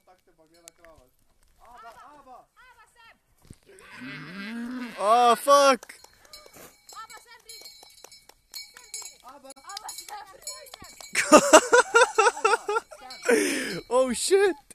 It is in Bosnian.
achterbak, ja, kralen. Aba! Sam! Oh, fuck! Aba, Sam, vrienden! Sam, vrienden! Aba! Aba, Sam, vrienden! Oh shit!